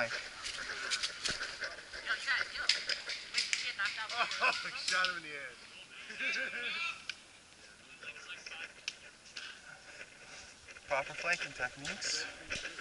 Lehigh. Oh, shot him in the head. Proper flanking techniques.